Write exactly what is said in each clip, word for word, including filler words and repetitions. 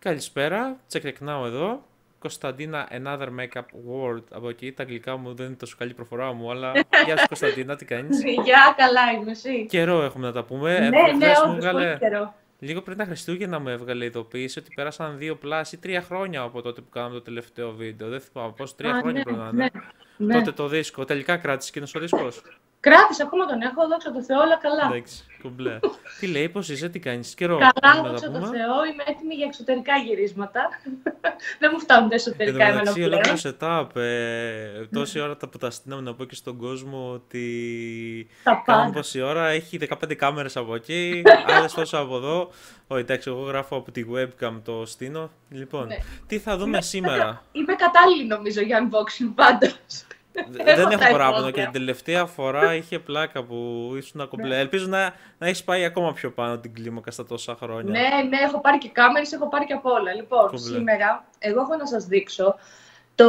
Καλησπέρα, τσεκρεκνάω εδώ. Κωνσταντίνα, another makeup word από εκεί. Τα αγγλικά μου δεν είναι τόσο καλή προφορά μου, αλλά γεια σου Κωνσταντίνα, τι κάνεις? Γεια, καλά είμαι εσύ. Καιρό έχουμε να τα πούμε. Ναι, Ε, ναι, χθες μου όντως, πολύ έβγαλε, καιρό. λίγο πριν τα Χριστούγεννα μου έβγαλε ειδοποίηση ότι πέρασαν δύο πλάσι, τρία χρόνια από τότε που κάναμε το τελευταίο βίντεο. Δεν θυμάμαι πώς, τρία Α, χρόνια ναι, πρέπει να ναι, είναι. ναι. Τότε το δίσκο. Τελικά κράτησε εκείνο ο δίσκος. Κράτησα, ακόμα τον έχω, δόξα τω Θεώ, όλα καλά. Εντάξει, κουμπλέ. Τι λέει, πώς είσαι, τι κάνεις? Καιρό Καλά, έχουμε να τα δόξα τω πούμε. Θεώ, είμαι έτοιμη για εξωτερικά γυρίσματα. Δεν μου φτάνουν τα Εν τω εσωτερικά εμένα μεταξύ, ολόκληρο πλέον. setup. Ε, τόση ώρα τα που τα στείλαμε να πω και στον κόσμο ότι Τα κάναμε πάντα. πόση ώρα. Έχει δεκαπέντε κάμερες από εκεί, άλλες τόσο από εδώ. Όχι, εντάξει, εγώ γράφω από τη webcam το στείνω. Λοιπόν, Ναι. τι θα δούμε Είμαι, σήμερα? είμαι κατάλληλη νομίζω για unboxing πάντως. Δε- Δεν Έχω έχω τα παράπονο και εφόδια. την τελευταία φορά είχε πλάκα που ήσουν κομπλέ. Ναι. Ελπίζω να, να έχει πάει ακόμα πιο πάνω την κλίμακα στα τόσα χρόνια. Ναι, ναι, έχω πάρει και κάμερες, έχω πάρει και απ' όλα. Λοιπόν, Κομπλέ. σήμερα εγώ έχω να σας δείξω το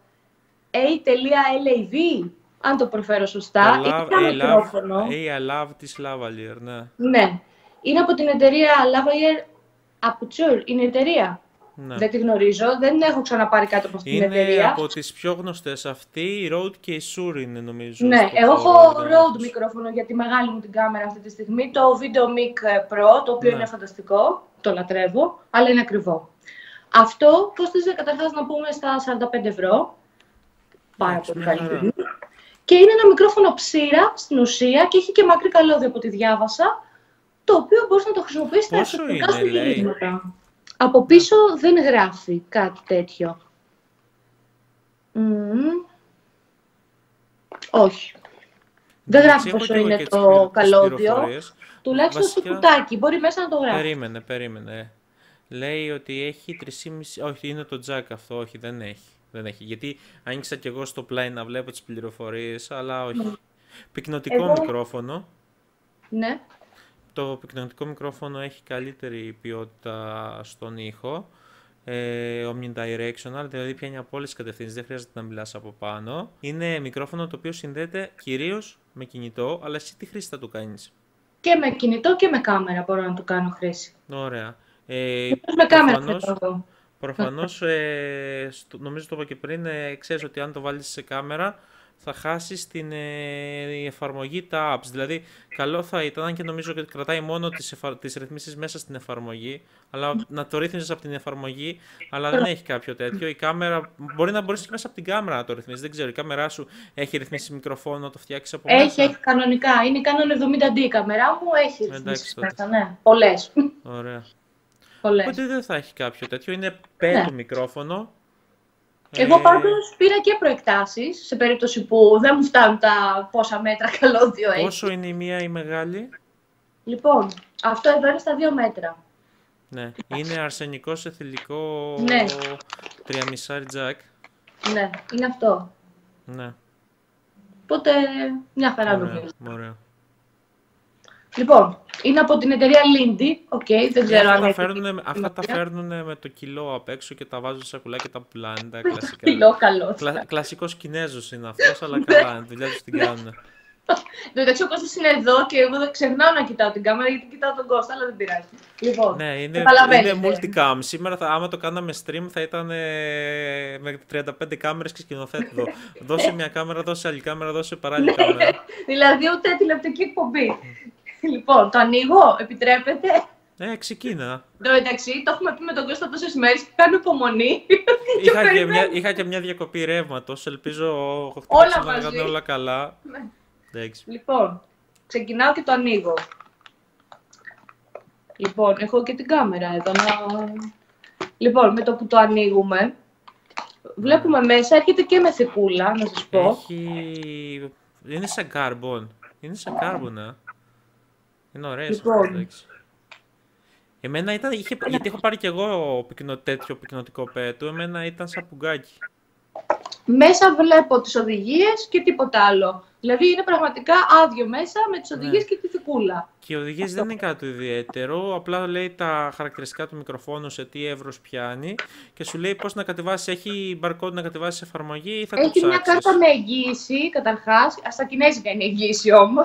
A.Lav, αν το προφέρω σωστά. Το Είναι love, ένα a love, μικρόφωνο. a love της Lavalier, ναι. Ναι. Είναι από την εταιρεία Lavalier Aputure. Είναι η εταιρεία. Ναι. Δεν τη γνωρίζω. Δεν έχω ξαναπάρει κάτι από αυτήν την Είναι εταιρεία. από τις πιο γνωστές αυτή, η Rode και η Shure είναι νομίζω Ναι, στο εγώ χώρο έχω οργανώσεως. Rode μικρόφωνο για τη μεγάλη μου την κάμερα αυτή τη στιγμή. Το VideoMic Pro, το οποίο Ναι. είναι φανταστικό. Το λατρεύω, αλλά είναι ακριβό. Αυτό κόστιζε καταρχάς να πούμε στα σαράντα πέντε ευρώ. Πάρα Εντάξει, πολύ μια καλή χαρά. τιμή. Και είναι ένα μικρόφωνο ψήρα στην ουσία και έχει και μακρύ καλώδιο από ό,τι διάβασα, το οποίο μπορείς να το χρησιμοποιήσεις στα Πόσο εξωτερικά είναι, σου λέει? γυρίσματα. Από Ναι. πίσω δεν γράφει κάτι τέτοιο. Μμμ. Όχι. Δεν Εντάξει, γράφει έχω πόσο και εγώ είναι και τις το πληρο- τις καλώδιο. πληροφορίες. Τουλάχιστον στο Βασικά, κουτάκι. Μπορεί μέσα να το γράφει. περίμενε, περίμενε. Λέει ότι έχει τρία κόμμα πέντε, όχι είναι το jack αυτό, όχι δεν έχει. Δεν έχει, γιατί άνοιξα και εγώ στο play να βλέπω τις πληροφορίες, αλλά όχι. Πυκνοτικό Εγώ, μικρόφωνο. ναι. Το πυκνοτικό μικρόφωνο έχει καλύτερη ποιότητα στον ήχο. Ε, omnidirectional, δηλαδή πιάνει από όλες τις κατευθύνσεις, δεν χρειάζεται να μιλάς από πάνω. Είναι μικρόφωνο το οποίο συνδέεται κυρίως με κινητό, αλλά εσύ τι χρήση θα του κάνεις? Και με κινητό και με κάμερα μπορώ να το κάνω χρήση. Ωραία. Ε, Κυρίως με κάμερα προφανώς, θέλω εγώ. προφανώς ε, στο- νομίζω το είπα και πριν, ε, ξέρεις ότι αν το βάλεις σε κάμερα θα χάσεις την ε, η εφαρμογή, τα apps. Δηλαδή, καλό θα ήταν, αν και νομίζω ότι κρατάει μόνο τις, εφα... τις ρυθμίσεις μέσα στην εφαρμογή, αλλά να το ρύθμιζες από την εφαρμογή, αλλά δεν έχει κάποιο τέτοιο. Η κάμερα, μπορεί να μπορείς και μέσα από την κάμερα να το ρυθμίσεις. Δεν ξέρω, η κάμερά σου έχει ρυθμίσει μικροφόνο, να το φτιάξεις από Έχει, μέσα. έχει κανονικά. Είναι Canon εβδομήντα ντι η κάμερά μου. Έχει Εντάξει ρυθμίσεις τότε. μέσα, ναι. Πολλές. Ωραία. Πολλές. Οπότε δεν θα έχει κάποιο τέτοιο. Είναι Ναι. πέτου μικρόφωνο. Εγώ Ε, πάντως πήρα και προεκτάσεις, σε περίπτωση που δεν μου φτάνουν τα πόσα μέτρα καλώδιο έχει. πόσο είναι η μία η μεγάλη? Λοιπόν, αυτό εδώ είναι στα δύο μέτρα. Ναι. Είναι αρσενικό σε θηλυκό Ναι, τρία κόμμα πέντε jack. ναι, είναι αυτό. Ναι. Οπότε, μια χαρά Ωραία. νομίζω. Ωραία. Λοιπόν, είναι από την εταιρεία Lindy. Οκ, δεν Ε, ξέρω αυτά αν τα έχει φέρνουνε, αυτά τα σημασία. φέρνουνε με το κιλό απ' έξω και τα βάζουν σε σακουλάκια και τα πουλάνε, τα κλασικά. Κιλό καλό. Κλα, κλασικός Κινέζος είναι αυτός, αλλά καλά, είναι, τη δουλειά τους την κάνουν. Εν τω μεταξύ, ο Κώστας είναι εδώ και εγώ δεν ξεχνάω να κοιτάω την κάμερα γιατί κοιτάω τον Κώστα, αλλά δεν πειράζει. Λοιπόν, Ναι, είναι, είναι καταλαβαίνετε. multicam. Σήμερα, θα, άμα το κάναμε stream, θα ήταν ε, με τριάντα πέντε κάμερες και σκηνοθέτη εδώ. Δώσε μια κάμερα, δώσε άλλη κάμερα, δώσε παράλληλη κάμερα. Δηλαδή, ούτε τηλεοπτική εκπομπή. Λοιπόν, το ανοίγω, επιτρέπετε. Ε, ξεκίνα. Εν τω μεταξύ, το έχουμε πει με τον Κώστα τόσες μέρες και κάνω υπομονή. Και Είχα και, περιμένω. μια, είχα και μια διακοπή ρεύματος. Ελπίζω Όλα χτύπησα να μαζί. κάνουν όλα καλά. Ναι. Εντάξει. Λοιπόν, ξεκινάω και το ανοίγω. Λοιπόν, έχω και την κάμερα εδώ να... Λοιπόν, με το που το ανοίγουμε, βλέπουμε μέσα, έρχεται και με θικούλα, να σας πω. Έχει... Είναι σαν carbon. Είναι σαν carbon, ε. Είναι ωραίες αυτές, Λοιπόν, εντάξει. Εμένα ήταν, είχε, γιατί έχω πάρει κι εγώ πυκνο, τέτοιο πυκνοτικό πέτου, εμένα ήταν σαν πουγκάκι. μέσα βλέπω τις οδηγίες και τίποτα άλλο. Δηλαδή είναι πραγματικά άδειο μέσα με τις οδηγίες Ναι. και τη θικούλα. Και οι οδηγίες δεν είναι κάτι ιδιαίτερο, απλά λέει τα χαρακτηριστικά του μικροφόνου, σε τι εύρος πιάνει και σου λέει πώς να κατεβάσεις, έχει barcode να κατεβάσεις εφαρμογή ή θα το Έχει μια ψάξεις. κάρτα με εγγύηση, καταρχάς. Στα κινέζικα είναι η εγγύηση όμως.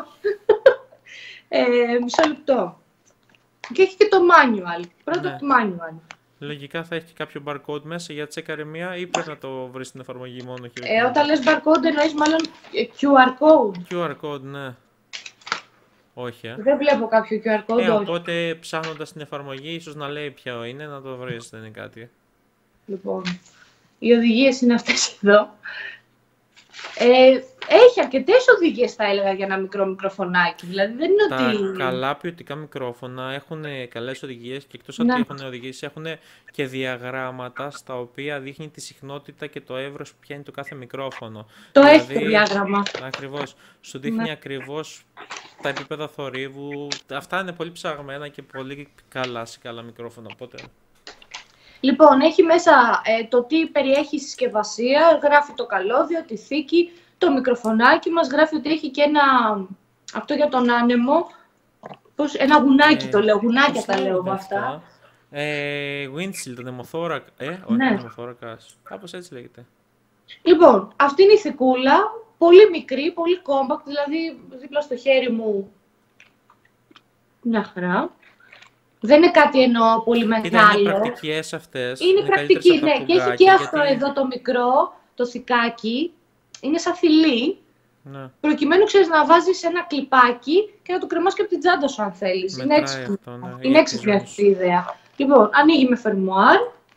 ε, μισό λεπτό. Και έχει και το manual. Πρώτο Ναι. το manual. Λογικά θα έχει και κάποιο barcode μέσα για τσέκαρε μία ή πρέπει να το βρεις στην εφαρμογή μόνο και Ε, όταν λες barcode εννοείς μάλλον κιου αρ code. κιου αρ code, ναι. Όχι, ε. Δεν βλέπω κάποιο κιου αρ code, Ε, όχι. οπότε ψάχνοντας την εφαρμογή, ίσως να λέει ποιο είναι, να το βρεις, δεν είναι κάτι. Λοιπόν, οι οδηγίες είναι αυτές εδώ. Ε, έχει αρκετές οδηγίες, θα έλεγα, για ένα μικρό μικροφωνάκι. Δηλαδή δεν είναι Τα ότι... καλά ποιοτικά μικρόφωνα έχουν καλές οδηγίες και εκτός από Ναι. ότι έχουν οδηγίες, έχουν και διαγράμματα στα οποία δείχνει τη συχνότητα και το εύρος που πιάνει το κάθε μικρόφωνο. Το Δηλαδή, έχει το διάγραμμα. Ακριβώς. Σου δείχνει Ναι. ακριβώς τα επίπεδα θορύβου. Αυτά είναι πολύ ψαγμένα και πολύ καλά σε καλά μικρόφωνα. Οπότε... Λοιπόν, έχει μέσα ε, το τι περιέχει η συσκευασία, γράφει το καλώδιο, τη θήκη, το μικροφωνάκι μας, γράφει ότι έχει και ένα, αυτό για τον άνεμο, πώς, ένα γουνάκι Ε, το λέω, γουνάκια πώς τα λέω λέγονται με αυτά. Ε, windshield, ανεμοθώρακα. Ε, όχι, Ναι. ανεμοθώρακας. Κάπως έτσι λέγεται. Λοιπόν, αυτή είναι η θικούλα, πολύ μικρή, πολύ compact, δηλαδή δίπλα στο χέρι μου μια χαρά. Δεν είναι κάτι εννοώ πολύ Κοίτα, είναι μεγάλο. πρακτικές αυτές. Είναι καλύτερες πρακτική, από τα ναι. Και έχει πλουγκάκια, και αυτό γιατί- εδώ το μικρό, το θικάκι. Είναι σαν θηλύ, Ναι, προκειμένου, ξέρεις, να βάζεις ένα κλιπάκι και να το κρεμάς και από την τσάντα σου, αν θέλεις. Είναι μετράει έξυπνο. αυτό, ναι, Είναι για τη έξυπνη ζώνη αυτή η ιδέα. Λοιπόν, ανοίγει με φερμουάρ.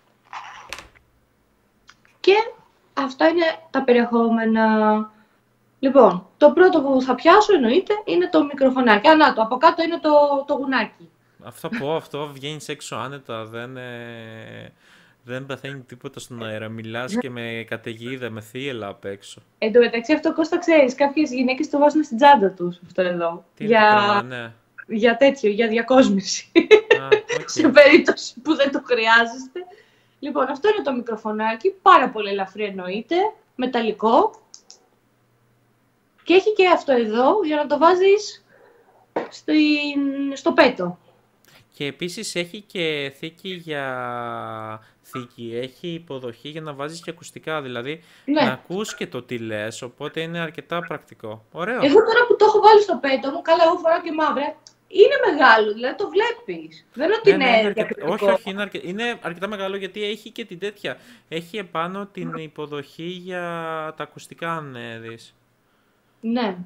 Και αυτά είναι τα περιεχόμενα. Λοιπόν, το πρώτο που θα πιάσω εννοείται είναι το μικροφωνάκι. Α, να το, από κάτω είναι το, το γουνάκι. Αυτό πω, αυτό βγαίνει έξω άνετα, δεν, ε, δεν παθαίνει τίποτα στον αέρα. Μιλάς και με καταιγίδα, με θύελλα απ' έξω. Εν τω μεταξύ, αυτό Κώστα ξέρεις, κάποιες γυναίκες το βάζουν στην τσάντα τους, αυτό εδώ. Τι είναι το για, κρεμάνε. για τέτοιο, για διακόσμηση. Α, οκ. Σε περίπτωση που δεν το χρειάζεστε. Λοιπόν, αυτό είναι το μικροφωνάκι, πάρα πολύ ελαφρύ εννοείται, μεταλλικό. Και έχει και αυτό εδώ για να το βάζεις στην, στο πέτο. Και επίσης έχει και θήκη για θήκη, έχει υποδοχή για να βάζεις και ακουστικά, δηλαδή Ναι. να ακούς και το τι λες, οπότε είναι αρκετά πρακτικό. Ωραίο. Εγώ τώρα που το έχω βάλει στο πέτο μου, καλά, εγώ φοράω και μαύρα, είναι μεγάλο, δηλαδή το βλέπεις. Δεν είναι ότι Ναι, ναι, είναι είναι αρκετά... διακριτικό. Όχι, όχι, είναι, αρκε... είναι αρκετά μεγάλο γιατί έχει και την τέτοια. Έχει επάνω την υποδοχή για τα ακουστικά, αν ε, δεις. Ναι.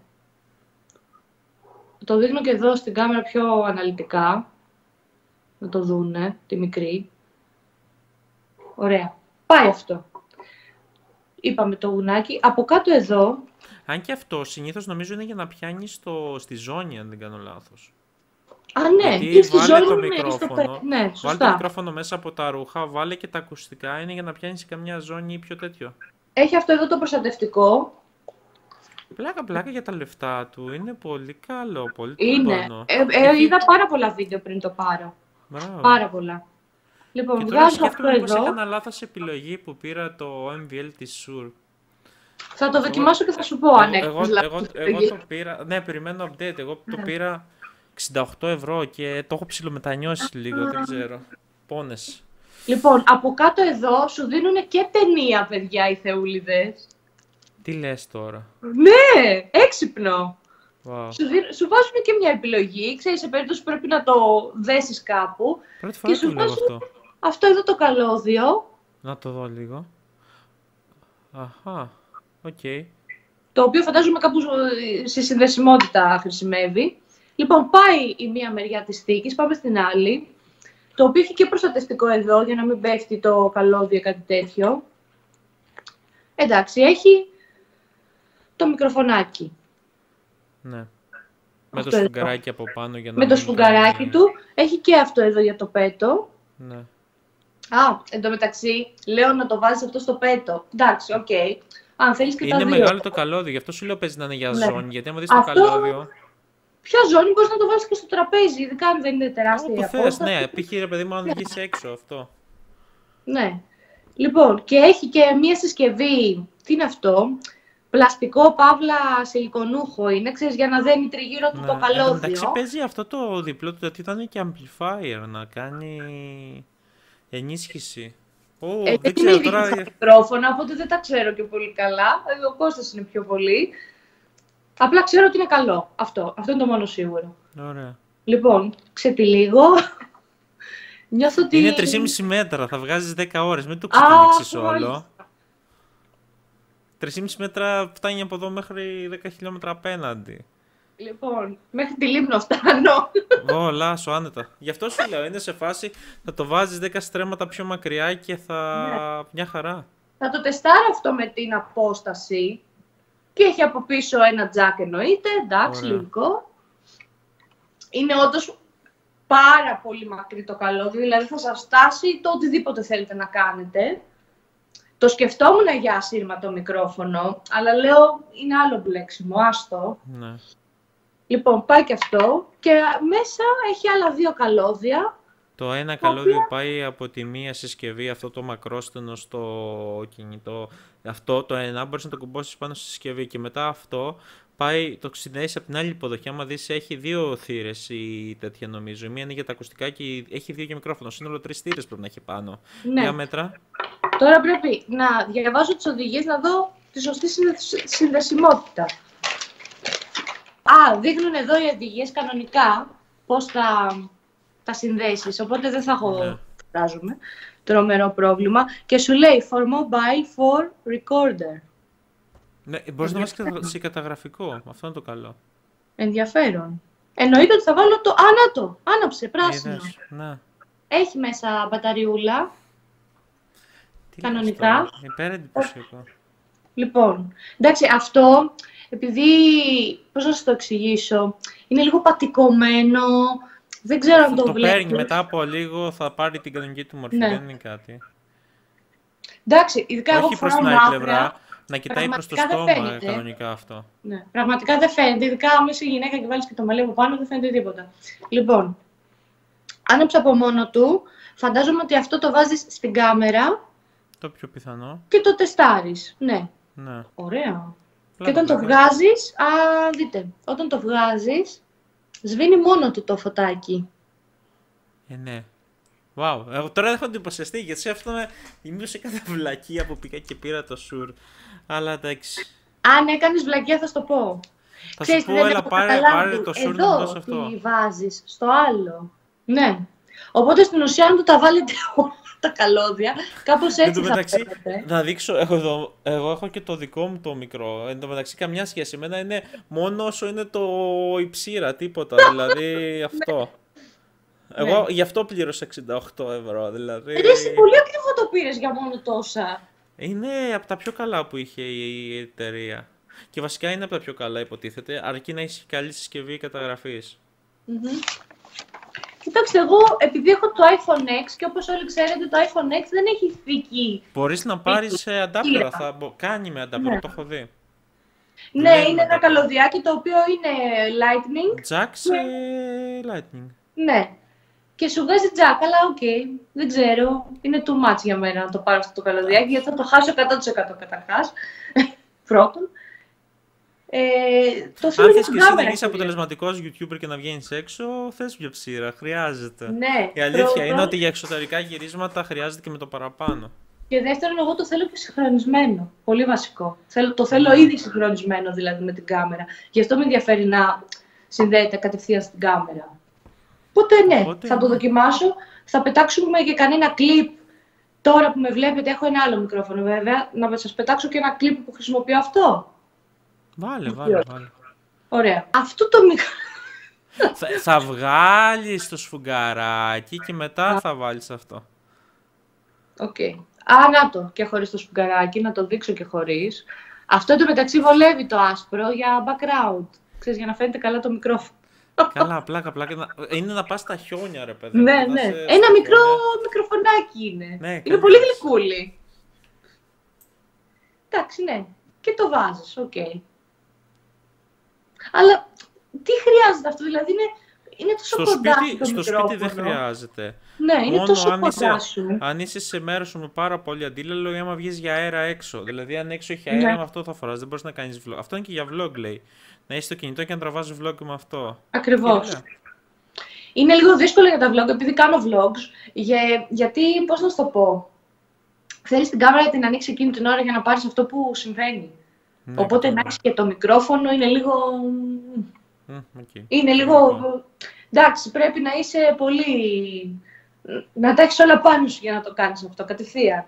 Το δείχνω και εδώ στην κάμερα πιο αναλυτικά. Να το δούνε, τη μικρή. Ωραία. Πάει αυτό. Είπαμε το γουνάκι. Από κάτω εδώ, Αν και αυτό συνήθως νομίζω είναι για να πιάνεις στο... στη ζώνη, αν δεν κάνω λάθος. α, ναι, Γιατί και στη βάλε ζώνη το μου, ναι, στο μικρόφωνο, πέ- ναι, Βάλε το σωστά. μικρόφωνο μέσα από τα ρούχα, βάλε και τα ακουστικά, είναι για να πιάνεις σε καμιά ζώνη ή πιο τέτοιο. Έχει αυτό εδώ το προστατευτικό. Πλάκα, πλάκα για τα λεφτά του, είναι πολύ καλό, πολύ Είναι. τούμπανο. Ε, ε, είδα πάρα πολλά βίντεο πριν το πάρω. Μπράβο. Πάρα πολλά. Λοιπόν, Και τώρα βγάζω αυτό σκέφτομαι πως εδώ. έκανα λάθος επιλογή που πήρα το εμ βι ελ της Shure. Θα το δοκιμάσω και θα σου πω αν Εγώ, έχεις εγώ, λάθος εγώ, επιλογή. το πήρα, ναι, περιμένω update, εγώ το Ναι. πήρα εξήντα οκτώ ευρώ και το έχω ψιλομετανιώσει λίγο, δεν ξέρω. Πόνες. Λοιπόν, από κάτω εδώ σου δίνουν και ταινία, παιδιά, οι θεούλιδες. Τι λες τώρα. Ναι, έξυπνο. Wow. Σου, δι- σου βάζουν και μια επιλογή, ξέρεις, σε περίπτωση που πρέπει να το δέσεις κάπου. Πρώτη φορά σου το βλέπω βάζουν αυτό. αυτό εδώ το καλώδιο, Να το δω λίγο. Αχα, οκ. το οποίο φαντάζομαι κάπου ε, στη συνδεσιμότητα χρησιμεύει. Λοιπόν, πάει η μία μεριά της θήκης, πάμε στην άλλη, το οποίο έχει και προστατευτικό εδώ, για να μην πέφτει το καλώδιο ή κάτι τέτοιο. Εντάξει, έχει το μικροφωνάκι. Ναι. Με Αυτό το εδώ. σφουγγαράκι από πάνω για να Με το μην σφουγγαράκι κάνει- του, έχει και αυτό εδώ για το πέτο. Ναι. Α, εν τω μεταξύ, λέω να το βάζεις αυτό στο πέτο. Εντάξει, οκ. Αν θέλεις και τα Είναι δύο. μεγάλο το καλώδιο, γι' αυτό σου λέω παίζει να είναι για Ναι. ζώνη. Γιατί άμα δεις το Αυτό- καλώδιο. Ποια ζώνη μπορείς να το βάλεις και στο τραπέζι, ειδικά αν δεν είναι τεράστια η Όπου θες, απόσταση. ναι. Π.χ. ρε παιδί μου, αν βγεις έξω αυτό. Ναι. Λοιπόν, και έχει και μία συσκευή, τι είναι αυτό, πλαστικό, παύλα, σιλικονούχο είναι, ξέρεις, για να δένει τριγύρω του Ναι. το Εν τω μεταξύ καλώδιο. παίζει αυτό το διπλό του, γιατί ήταν και amplifier να κάνει ενίσχυση. Ω, Ε, δεν δεν ξέρω είναι τώρα. ειδική στα μικρόφωνα, οπότε δεν τα ξέρω και πολύ καλά. Ε, Ο Κώστας είναι πιο πολύ. Απλά ξέρω ότι είναι καλό. Αυτό, αυτό είναι το μόνο σίγουρο. Ωραία. Λοιπόν, ξετυλίγω. Νιώθω ότι... Είναι τρία κόμμα πέντε μέτρα, θα βγάζεις δέκα ώρες, μην το Α, ξετυλίξεις όλο. μάλιστα. τρία κόμμα πέντε μέτρα φτάνει από εδώ μέχρι δέκα χιλιόμετρα απέναντι. Λοιπόν, μέχρι τη Λίμνο φτάνω. Ω, λάσο, άνετα. Γι' αυτό σου λέω, είναι σε φάση, θα το βάζεις δέκα στρέμματα πιο μακριά και θα... Ναι. μια χαρά. Θα το τεστάρω αυτό με την απόσταση. Και έχει από πίσω ένα τζακ εννοείται, εντάξει, Ωραία. λογικό. Είναι όντως πάρα πολύ μακρύ το καλώδιο, δηλαδή θα σας φτάσει το οτιδήποτε θέλετε να κάνετε. Το σκεφτόμουν για ασύρματο μικρόφωνο, αλλά λέω είναι άλλο μπλέξιμο, άστο. Ναι. Λοιπόν, πάει και αυτό και μέσα έχει άλλα δύο καλώδια. Το ένα τα καλώδιο οποία- πάει από τη μία συσκευή, αυτό το μακρόστενο στο κινητό. Αυτό το ένα μπορείς να το κουμπώσεις πάνω στη συσκευή και μετά αυτό πάει, το συνδέεις από την άλλη υποδοχή. Άμα δεις, έχει δύο θύρες η τέτοια νομίζω. Η μία είναι για τα ακουστικά και η- έχει δύο για μικρόφωνο. Σύνολο τρεις θύρες πρέπει να έχει πάνω. Ναι. Για μέτρα. Τώρα πρέπει να διαβάζω τις οδηγίες να δω τη σωστή συνδε- συνδεσιμότητα. Α, δείχνουν εδώ οι οδηγίες κανονικά πώς θα τα συνδέσεις, οπότε δεν θα έχω, Ναι. φαντάζομαι, τρομερό πρόβλημα. Και σου λέει for mobile for recorder. Ναι, μπορείς να βάλεις και σε καταγραφικό. Αυτό είναι το καλό. Ενδιαφέρον. Εννοείται ότι θα βάλω το... Α, να το! Άναψε, πράσινο. Είδες, ναι. Έχει μέσα μπαταριούλα. Τι Κανονικά. λες τώρα, υπέρ εντυπωσιακό. Λοιπόν, εντάξει, αυτό, επειδή, πώς να σας το εξηγήσω, είναι λίγο πατικωμένο, δεν ξέρω αν το, Το βλέπεις. παίρνει μετά από λίγο, θα πάρει την κανονική του μορφή, Ναι. δεν είναι κάτι. Εντάξει, ειδικά εγώ Όχι προς φοράω την άλλη μαύρα. πλευρά, να κοιτάει προς το πραγματικά δεν στόμα φαίνεται. κανονικά αυτό. Ναι, πραγματικά δεν φαίνεται, ειδικά άμα είσαι γυναίκα και βάλεις και το μαλλί από πάνω, δεν φαίνεται τίποτα. Λοιπόν, άναψε από μόνο του, φαντάζομαι ότι αυτό το βάζεις στην κάμερα Το πιο πιθανό. και το τεστάρεις. Ναι, Ναι. ωραία. Και Πλάκα, όταν το πλάκα. βγάζεις, α, δείτε, όταν το βγάζεις, σβήνει μόνο του το φωτάκι. Ε, ναι. Wow. Εγώ τώρα έχω εντυπωσιαστεί γιατί σε αυτό με δημιούργησε κάθε βλακία που πήγα και πήρα το σουρ. Αλλά εντάξει. Αν έκανες βλακεία θα σου το πω. Θα Ξέρεις σου τι πω, δεν έλα έχω πάρε, καταλάβει. πάρε το σουρ να μου δώσει Εδώ αυτό. τη βάζεις στο άλλο. Ναι. Οπότε στην ουσία αν του τα βάλετε όλα τα καλώδια, κάπως Εν έτσι τω θα μεταξύ, φαίνεται. να δείξω, έχω εδώ, εγώ έχω και το δικό μου το μικρό. Εν τω μεταξύ, καμιά σχέση. Εμένα είναι μόνο όσο είναι το υψήρα, τίποτα. Δηλαδή αυτό. Εγώ γι' αυτό πλήρωσα εξήντα οκτώ ευρώ. Δηλαδή. Ρε, εσύ πολύ ακριβό το πήρες για μόνο τόσα. Είναι από τα πιο καλά που είχε η εταιρεία. Και βασικά είναι από τα πιο καλά, υποτίθεται, αρκεί να έχει καλή συσκευή καταγραφής. Μμμ. Κοιτάξτε, εγώ επειδή έχω το iPhone X και όπως όλοι ξέρετε το iPhone X δεν έχει θήκη. Μπορείς να πάρεις ε, adapter, Κύρα. θα μπο- κάνει με adapter, Ναι. το έχω δει. Ναι, Δουλεύει είναι με ένα adapter. καλωδιάκι το οποίο είναι Lightning. Jack σε Lightning. Ναι. Και σου βγάζει jack, αλλά οκ, δεν ξέρω. Είναι too much για μένα να το πάρω αυτό το καλωδιάκι, γιατί θα το χάσω εκατό τοις εκατό καταρχάς. Πρώτον. Ε, το θέλω Αν για θες την και εσύ να κάμερα, είσαι κύριε. αποτελεσματικός YouTuber και να βγαίνεις έξω, θες πιο ψήρα, χρειάζεται. Ναι. Η αλήθεια πρώτον. είναι ότι για εξωτερικά γυρίσματα χρειάζεται και με το παραπάνω. Και δεύτερον, εγώ το θέλω και συγχρονισμένο. Πολύ βασικό. Θέλω, το θέλω ήδη συγχρονισμένο δηλαδή με την κάμερα. Γι' αυτό με ενδιαφέρει να συνδέεται κατευθείαν στην κάμερα. Οπότε ναι, Οπότε, θα το ναι. δοκιμάσω. Θα πετάξουμε και κανένα κλιπ. Τώρα που με βλέπετε, έχω ένα άλλο μικρόφωνο βέβαια. Να σας πετάξω και ένα κλιπ που χρησιμοποιώ αυτό. Βάλε, βάλε, βάλε. Ωραία. Αυτό το μικρό. θα, θα βγάλεις το σφουγγαράκι και μετά θα βάλεις αυτό. Οκ. Α, να το. Και χωρίς το σφουγγαράκι, να το δείξω και χωρίς. Αυτό εντωμεταξύ βολεύει το άσπρο για background. Ξέρεις, για να φαίνεται καλά το μικρόφωνο. Καλά, πλάκα, πλάκα. να- Είναι να πας στα χιόνια, ρε παιδί. Ναι, να ναι. είσαι Ένα στα μικρό χιόνια. μικροφωνάκι είναι. Ναι, είναι καλή πολύ φάση. γλυκούλη. Εντάξει, ναι. Και το βάζεις, οκ. Αλλά τι χρειάζεται αυτό, δηλαδή είναι, είναι τόσο Στο, κοντά σπίτι, το στο μικρόφωνο. σπίτι δεν χρειάζεται. Ναι, είναι Μόνο τόσο αν κοντά είσαι, σου. αν είσαι σε μέρος σου με πάρα πολύ αντίλαλο ή άμα βγεις για αέρα έξω. Δηλαδή, αν έξω έχει αέρα, Ναι. με αυτό θα φοράς. Δεν μπορείς να κάνεις vlog. Αυτό είναι και για vlog, λέει. Να είσαι στο κινητό και να τραβάς vlog με αυτό. Ακριβώς. Και, ναι. Είναι λίγο δύσκολο για τα vlog, επειδή κάνω vlogs, για, γιατί, πώς να σου το πω, θέλεις την κάμερα να την ανοίξει εκείνη την ώρα για να πάρεις αυτό που συμβαίνει. Ναι, Οπότε να κατάλαβα. έχεις και το μικρόφωνο είναι λίγο... Μμ, οκ. Είναι λίγο... Εντάξει, πρέπει να είσαι πολύ... να τα έχεις όλα πάνω σου για να το κάνεις αυτό, κατευθείαν.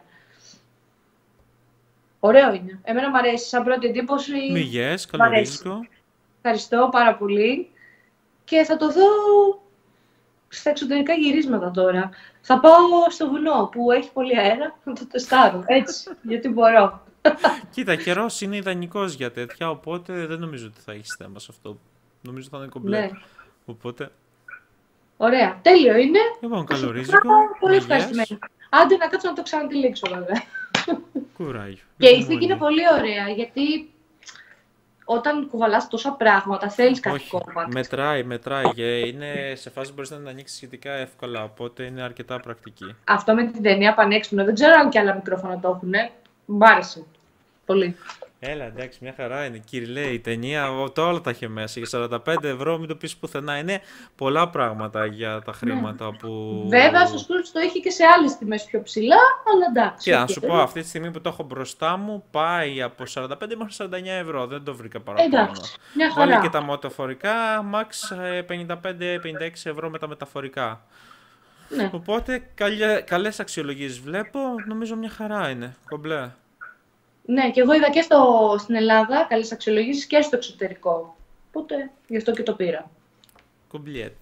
Ωραίο είναι. Εμένα μου αρέσει, σαν πρώτη εντύπωση. Μυγές, καλορίζικο. Ευχαριστώ πάρα πολύ. Και θα το δω στα εξωτερικά γυρίσματα τώρα. Θα πάω στο βουνό που έχει πολύ αέρα, να το τεστάρω, έτσι, γιατί μπορώ. Κοίτα, καιρός είναι ιδανικός για τέτοια, οπότε δεν νομίζω ότι θα έχεις θέμα σε αυτό. Νομίζω θα είναι κομπλέ. Ναι. Οπότε... Ωραία, τέλειο είναι. Λοιπόν, καλορίζικο. Πολύ ευχαριστημένη. Άντε να κάτσω να το ξανατυλίξω βέβαια. Κουράγιο. Και η θήκη είναι πολύ ωραία, γιατί όταν κουβαλάς τόσα πράγματα θέλεις κάτι Όχι, κόμμα. μετράει, μετράει. Και είναι σε φάση που μπορείς να την ανοίξεις σχετικά εύκολα, οπότε είναι αρκετά πρακτική. Αυτό με την ταινία πανέξυπνο, δεν ξέρω αν και άλλα μικρόφωνα το έχουν. Μ' άρεσε. Πολύ. Έλα, εντάξει, μια χαρά είναι. Κυριλέ, η ταινία, το όλα τα είχε μέσα. Για σαράντα πέντε ευρώ, μην το πεις πουθενά. Είναι πολλά πράγματα για τα χρήματα ναι. που. Βέβαια, στο Scrooge το είχε και σε άλλες τιμές πιο ψηλά, αλλά εντάξει. Και να σου πω, αυτή τη στιγμή που το έχω μπροστά μου, πάει από σαράντα πέντε μέχρι σαράντα εννιά ευρώ. Δεν το βρήκα παραπάνω. Εντάξει, μια χαρά. Βάλε και τα μεταφορικά, max πενήντα πέντε πενήντα έξι ευρώ με τα μεταφορικά. Ναι. Οπότε, καλές αξιολογίες βλέπω, νομίζω μια χαρά είναι. Κομπλέ. Ναι, και εγώ είδα και στο, στην Ελλάδα καλές αξιολογήσεις και στο εξωτερικό. Οπότε γι' αυτό και το πήρα. Κομπλιέτ.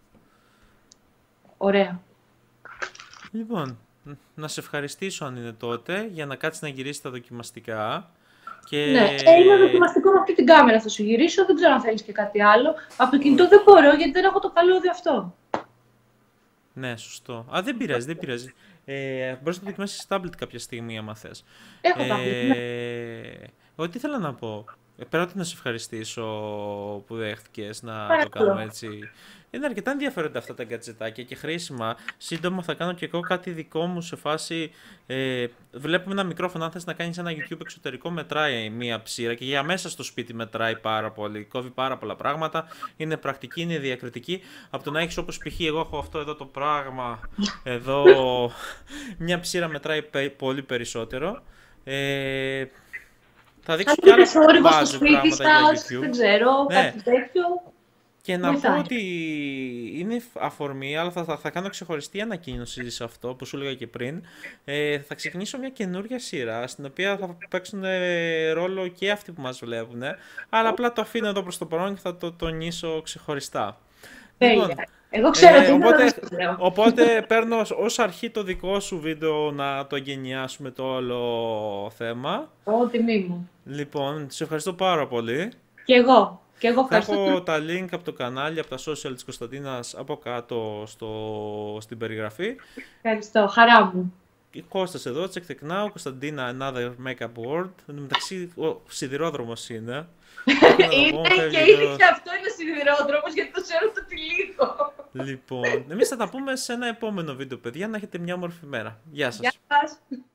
Ωραία. Λοιπόν, να σε ευχαριστήσω αν είναι τότε για να κάτσεις να γυρίσεις τα δοκιμαστικά. Και... Ναι, είναι δοκιμαστικό με αυτή την κάμερα θα σου γυρίσω, δεν ξέρω αν θέλεις και κάτι άλλο. Από το κινητό δεν μπορώ γιατί δεν έχω το καλώδιο αυτό. Ναι, σωστό. Α, δεν πειράζει, δεν πειράζει. Ε, μπορείς να το δοκιμάσεις tablet κάποια στιγμή, άμα θες. Έχω ε, tablet, ναι. Εγώ τι ήθελα να πω. Πέρα ότι να σε ευχαριστήσω που δέχτηκες να Παρακαλώ. το κάνουμε έτσι. Είναι αρκετά ενδιαφέροντα αυτά τα γκατζετάκια και χρήσιμα. Σύντομα θα κάνω και εγώ κάτι δικό μου σε φάση. Ε, βλέπουμε ένα μικρόφωνο. Αν θες να κάνεις ένα YouTube εξωτερικό, μετράει μία ψήρα και για μέσα στο σπίτι μετράει πάρα πολύ. Κόβει πάρα πολλά πράγματα. Είναι πρακτική, είναι διακριτική. Από το να έχεις όπως π.χ. εγώ έχω αυτό εδώ το πράγμα. Εδώ μια ψήρα μετράει πολύ περισσότερο. Ε, θα δείξω και άλλα μπάζε πράγματα για YouTube. Δεν ξέρω, ναι. Κάτι τέτοιο. Και να πω ότι είναι αφορμή, αλλά θα, θα, θα κάνω ξεχωριστή ανακοίνωση σε αυτό που σου έλεγα και πριν. Ε, θα ξεκινήσω μια καινούργια σειρά, στην οποία θα παίξουν ρόλο και αυτοί που μας βλέπουν, αλλά απλά το αφήνω εδώ προς το παρόν και θα το τονίσω ξεχωριστά. Λοιπόν, εγώ ξέρω ε, τι οπότε, οπότε παίρνω ως αρχή το δικό σου βίντεο να το εγκαινιάσουμε το όλο θέμα. Ω, τιμή μου. Λοιπόν, σε ευχαριστώ πάρα πολύ. Και εγώ. Και εγώ θα έχω τα link από το κανάλι, από τα social της Κωνσταντίνας από κάτω στο, στην περιγραφή. Ευχαριστώ, χαρά μου. Και Κώστας εδώ, check the now, Κωνσταντίνα another makeup world. Εν τω μεταξύ, ο σιδηρόδρομος είναι. Είναι και είναι και αυτό είναι σιδηρόδρομος, γιατί το ξέρω το τυλίγω. Λοιπόν, εμείς θα τα πούμε σε ένα επόμενο βίντεο, παιδιά. Να έχετε μια όμορφη μέρα. Γεια σας. Γεια σας.